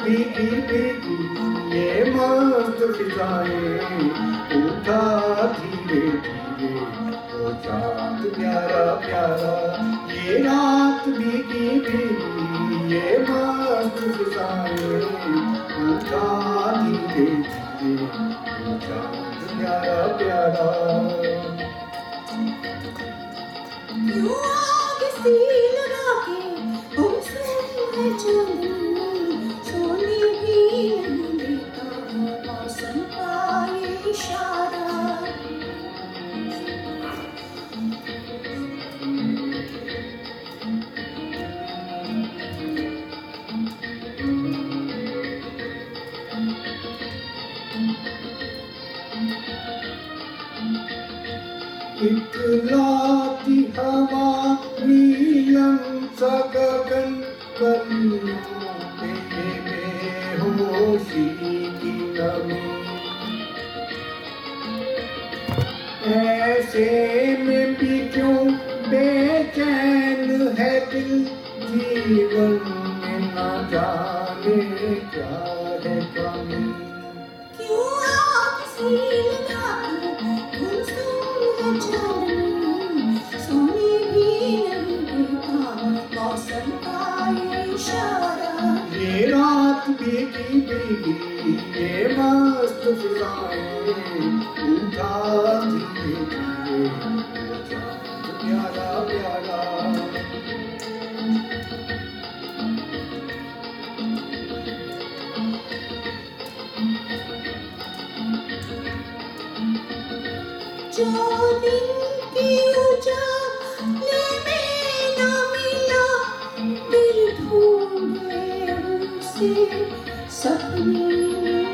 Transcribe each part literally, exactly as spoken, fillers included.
भीगी भीगी ये मस्त फिजाएं, उठा धीरे धीरे वो चाँद प्यारा प्यारा। ये रात भीगी भीगी ये मस्त फिजाएं, उठा धीरे धीरे वो चाँद प्यारा प्यारा। क्यों आग सी लगा के गुमसुम है चंदन, सोने भी नहीं देता मौसम का ये इशारा। इतलाती हवा नीलम सा गगन, कलियों पे बेहोशी की नमी। ऐसे में भी क्यों बेचैन है दिल, जीवन में न जाने क्या है कमी। क्यों आग सी लगा के गुमसुम है चंदन, सोने भी नहीं देता मौसम का ये इशारा। ये रात भीगी भीगी ये मस्त फिजाएं, उठा धीरे धीरे वो चाँद प्यारा प्यारा। जो दिन की उजाले में ना मिला, दिल ढूंढे उसे सपने में।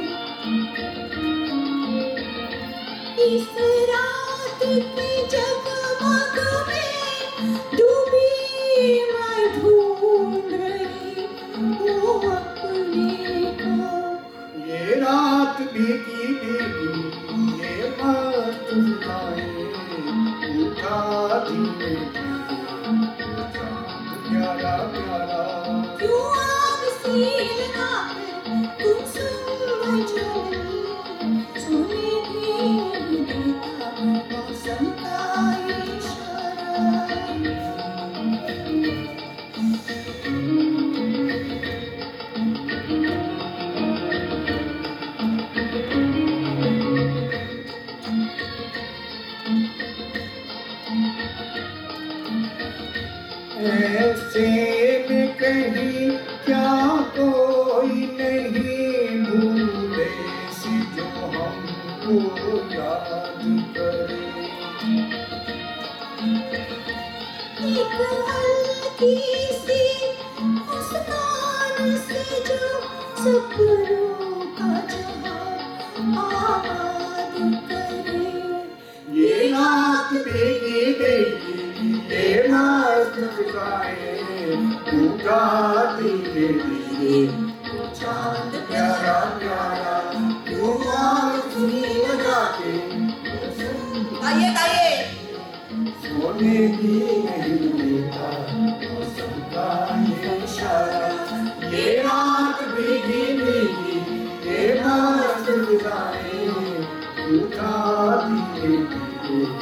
इस रात की जगमग में डूबी मैं ढूंढ रही वो अपने को। ये रात भीगी भीगी ये मस्त फिजाएं, उठा धीरे धीरे वो चाँद प्यारा प्यारा। क्यों आग सी लगा के गुमसुम है चंदन, सोने भी नहीं देता मौसम का ये इशारा। ऐसे में कहीं क्या कोई नहीं भूले से जो हमको याद करे। एक हल्की सी मुस्कान से जो सपनों का जहां आबाद करे। ये रात भीगी भीगी ये मस्त फिजाएं, उठा धीरे धीरे वो चाँद प्यारा प्यारा। क्यों आग सी लगा के गाइए गाइए। सोने भी नहीं देता मौसम का ये इशारा। ये रात भीगी भीगी ये मस्त फिजाएं, उठा धीरे धीरे